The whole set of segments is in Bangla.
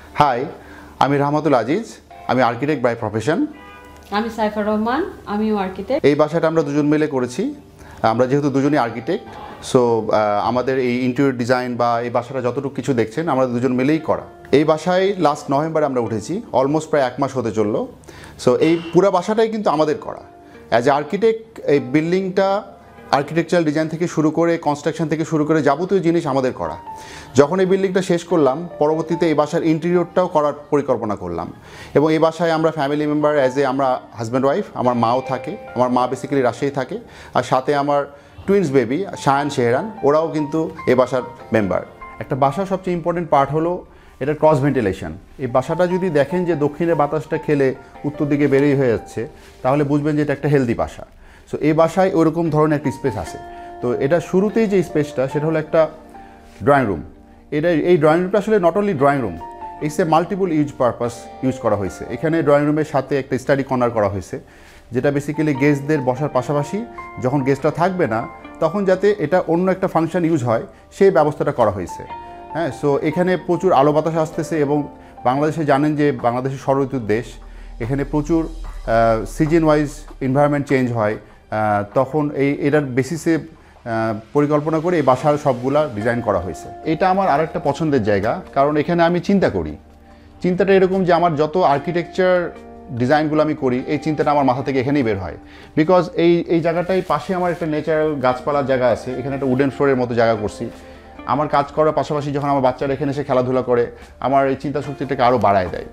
হাই, আমি রাহমাতুল আজিজ, আমি আর্কিটেক্ট বাই প্রফেশন। আমি সাইফা রহমান, আমিও আর্কিটেক্ট। এই বাসাটা আমরা দুজন মিলে করেছি। আমরা যেহেতু দুজনই আর্কিটেক্ট, সো আমাদের এই ইন্টেরিয়র ডিজাইন বা এই বাসাটা যতটুকু কিছু দেখছেন আমরা দুজন মিলেই করা। এই বাসায় লাস্ট নভেম্বরে আমরা উঠেছি, অলমোস্ট প্রায় 1 মাস হতে চললো। সো এই পুরো বাসাটাই কিন্তু আমাদের করা। অ্যাজ এ আর্কিটেক্ট এই বিল্ডিংটা আর্কিটেকচারাল ডিজাইন থেকে শুরু করে কনস্ট্রাকশন থেকে শুরু করে যাবতীয় জিনিস আমাদের করা। যখন এই বিল্ডিংটা শেষ করলাম, পরবর্তীতে এই বাসার ইন্টেরিয়রটাও করার পরিকল্পনা করলাম। এবং এই বাসায় আমরা ফ্যামিলি মেম্বার আমরা হাজব্যান্ড ওয়াইফ, আমার মাও থাকে, আমার মা বেসিক্যালি রাজশাহী থাকে, আর সাথে আমার টুইন্স বেবি শায়ান শেহরান, ওরাও কিন্তু এই বাসার মেম্বার। একটা বাসার সবচেয়ে ইম্পর্টেন্ট পার্ট হলো এটার ক্রস ভেন্টিলেশন। এই বাসাটা যদি দেখেন যে দক্ষিণের বাতাসটা খেলে উত্তর দিকে বেরিয়ে হয়ে যাচ্ছে, তাহলে বুঝবেন যে এটা একটা হেলদি বাসা। সো এই বাসায় ওরকম ধরনের একটা স্পেস আছে। তো এটা শুরুতেই যে স্পেসটা সেটা হলো একটা ড্রয়িং রুম। এই ড্রয়িং রুমটা আসলে not only drawing room, it's a multiple use করা হয়েছে। এখানে ড্রয়িং রুমের সাথে একটা স্টাডি কর্নার করা হয়েছে, যেটা বেসিক্যালি গেস্টদের বসার পাশাপাশি যখন গেস্টরা থাকবে না তখন যাতে এটা অন্য একটা ফাংশন ইউজ হয় সেই ব্যবস্থাটা করা হয়েছে। হ্যাঁ, সো এখানে প্রচুর আলো বাতাস আসতেছে এবং বাংলাদেশে জানেন যে বাংলাদেশের ষড় ঋতুর দেশ, এখানে প্রচুর সিজন ওয়াইজ এনভায়রনমেন্ট চেঞ্জ হয়। তখন এটার বেসিসে পরিকল্পনা করে এই বাসার সবগুলা ডিজাইন করা হয়েছে। এটা আমার আরেকটা পছন্দের জায়গা, কারণ এখানে আমি চিন্তাটা এরকম যে আমার যত আর্কিটেকচার ডিজাইনগুলো আমি করি এই চিন্তাটা আমার মাথা থেকে এখানেই বের হয়। বিকজ এই জায়গাটাই পাশে আমার একটা ন্যাচারাল গাছপালার জায়গা আছে, এখানে একটা উডেন ফ্লোরের মতো জায়গা করছি। আমার কাজ করার পাশাপাশি যখন আমার বাচ্চারা এখানে এসে খেলাধুলা করে, আমার এই চিন্তা শক্তিটাকে আরও বাড়ায় দেয়।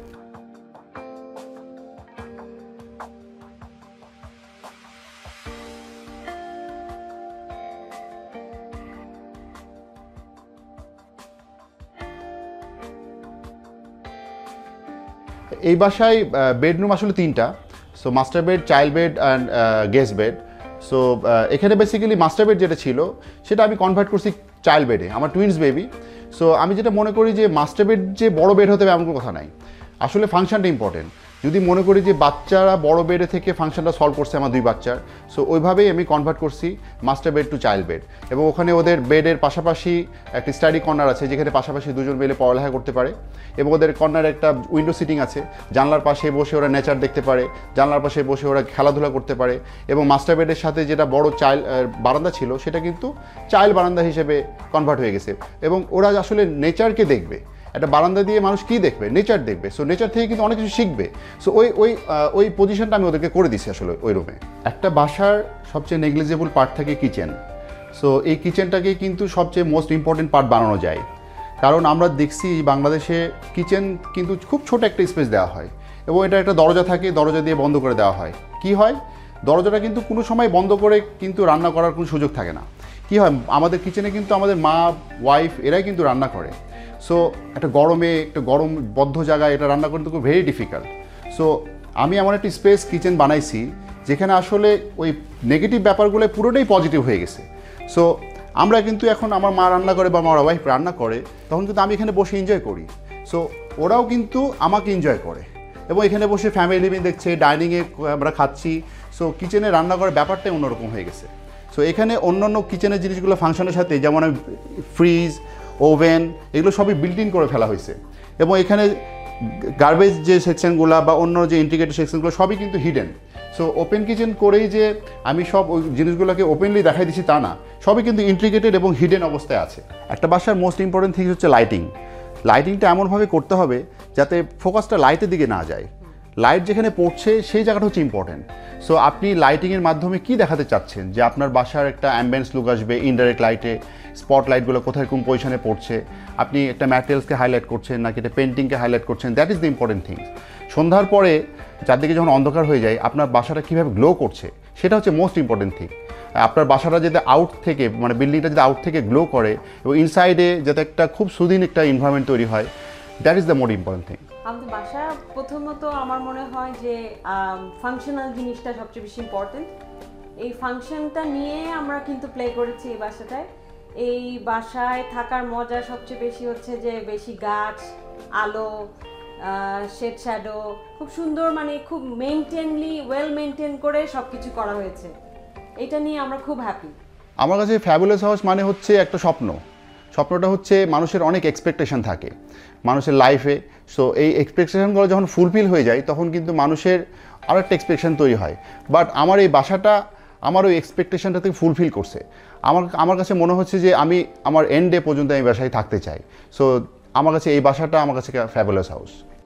এই বাসায় বেডরুম আসলে 3টা। So master bed, child bed and guest bed. So এখানে বেসিক্যালি মাস্টার বেড যেটা ছিল সেটা আমি কনভার্ট করছি চাইল্ড বেডে, আমার টুইন্স বেবি। সো আমি যেটা মনে করি যে মাস্টার বেড যে বড় বেড হতে হবে এমন কোনো কথা নাই, আসলে ফাংশনটা ইম্পর্টেন্ট। যদি মনে করি যে বাচ্চারা বড় বেডে থেকে ফাংশনটা সলভ করছে আমার 2 বাচ্চার, সো ওইভাবেই আমি কনভার্ট করছি master bed to child bed. এবং ওখানে ওদের বেডের পাশাপাশি একটা স্টাডি কর্নার আছে, যেখানে পাশাপাশি দুজন মিলে পড়ালেখা করতে পারে। এবং ওদের কর্নারে একটা উইন্ডো সিটিং আছে, জানলার পাশে বসে ওরা নেচার দেখতে পারে, জানলার পাশে বসে ওরা খেলাধুলা করতে পারে। এবং মাস্টার বেডের সাথে যেটা বড় বারান্দা ছিল সেটা কিন্তু চাইল্ড বারান্দা হিসেবে কনভার্ট হয়ে গেছে। এবং ওরা আসলে নেচারকে দেখবে, একটা বারান্দা দিয়ে মানুষ কী দেখবে, নেচার দেখবে। সো নেচার থেকে কিন্তু অনেক কিছু শিখবে। সো ওই পজিশনটা আমি ওদেরকে করে দিছি আসলে ওই রুমে। একটা বাসার সবচেয়ে নেগলিজেবল পার্ট থাকে কিচেন। সো এই কিচেনটাকে কিন্তু সবচেয়ে মোস্ট ইম্পর্টেন্ট পার্ট বানানো যায়, কারণ আমরা দেখছি বাংলাদেশে কিচেন কিন্তু খুব ছোট একটা স্পেস দেওয়া হয় এবং এটা একটা দরজা থাকে, দরজা দিয়ে বন্ধ করে দেওয়া হয়। কি হয়, দরজাটা কিন্তু কোনো সময় বন্ধ করে কিন্তু রান্না করার কোনো সুযোগ থাকে না। কি হয়, আমাদের কিচেনে কিন্তু আমাদের মা, ওয়াইফ এরাই কিন্তু রান্না করে। সো একটা গরম বদ্ধ জায়গায় এটা রান্না করতে খুব ভেরি ডিফিকাল্ট। সো আমি এমন একটা স্পেস কিচেন বানাইছি যেখানে আসলে ওই নেগেটিভ ব্যাপারগুলো পুরোটাই পজিটিভ হয়ে গেছে। সো আমরা কিন্তু এখন আমার মা রান্না করে বা আমার ওয়াইফ রান্না করে, তখন কিন্তু আমি এখানে বসে এনজয় করি। সো ওরাও কিন্তু আমাকে এনজয় করে এবং এখানে বসে ফ্যামিলি লিভিং দেখছে, ডাইনিংয়ে আমরা খাচ্ছি। সো কিচেনে রান্না করার ব্যাপারটাই অন্যরকম হয়ে গেছে। সো এখানে অন্যান্য কিচেনের জিনিসগুলো ফাংশনের সাথে, যেমন ফ্রিজ, ওভেন, এগুলো সবই বিল্ট ইন করে ফেলা হয়েছে। এবং এখানে গার্বেজ যে সেকশনগুলো বা অন্য যে ইন্টিগ্রেটেড সেকশনগুলো সবই কিন্তু হিডেন। সো ওপেন কিচেন করেই যে আমি সব ওই জিনিসগুলোকে ওপেনলি দেখাই দিচ্ছি তা না, সবই কিন্তু ইন্টিগ্রেটেড এবং হিডেন অবস্থায় আছে। একটা বাসার মোস্ট ইম্পর্টেন্ট থিং হচ্ছে লাইটিংটা এমনভাবে করতে হবে যাতে ফোকাসটা লাইটের দিকে না যায়। লাইট যেখানে পড়ছে সেই জায়গাটা হচ্ছে ইম্পর্টেন্ট। সো আপনি লাইটিংয়ের মাধ্যমে কি দেখাতে চাচ্ছেন, যে আপনার বাসার একটা অ্যাম্বিয়েন্স লুক আসবে ইনডাইরেক্ট লাইটে, স্পট লাইটগুলো কোথায় কোন পজিশনে পড়ছে, আপনি একটা ম্যাটেরিয়ালসকে হাইলাইট করছেন নাকি একটা পেন্টিংকে হাইলাইট করছেন, that is the important things. সন্ধ্যার পরে চারদিকে যখন অন্ধকার হয়ে যায় আপনার বাসাটা কীভাবে গ্লো করছে সেটা হচ্ছে মোস্ট ইম্পর্টেন্ট থিং। আপনার বাসাটা যাতে আউট থেকে, মানে বিল্ডিংটা যাতে আউট থেকে গ্লো করে এবং ইনসাইডে যাতে একটা খুব সুদিন একটা এনভায়রনমেন্ট তৈরি হয়, that is the most important thing. আমাদের বাসা প্রথমত আমার মনে হয় যে ফাংশনাল জিনিসটা সবচেয়ে বেশি ইম্পর্টেন্ট। এই ফাংশনটা নিয়ে আমরা কিন্তু প্লে করেছি এই বাসাটায়। এই বাসায় থাকার মজা সবচেয়ে বেশি হচ্ছে যে বেশি গাছ, আলো, শেড শ্যাডো খুব সুন্দর, মানে খুব ওয়েল মেনটেন করে সব কিছু করা হয়েছে। এটা নিয়ে আমরা খুব হ্যাপি। আমার কাছে ফ্যাবুলাস হাউস মানে হচ্ছে একটা স্বপ্নটা হচ্ছে মানুষের অনেক এক্সপেকটেশন থাকে। মানুষের লাইফে। সো এই এক্সপেকটেশনগুলো যখন ফুলফিল হয়ে যায় তখন কিন্তু মানুষের আরও একটা এক্সপেকটেশন তৈরি হয়। বাট আমার এই বাসাটা আমার ওই এক্সপেকটেশনটা থেকে ফুলফিল করছে। আমার কাছে মনে হচ্ছে যে আমি আমার এন্ড ডে পর্যন্ত এই বাসায় থাকতে চাই। সো আমার কাছে এই বাসাটা আমার কাছে ফ্যাবুলাস হাউস।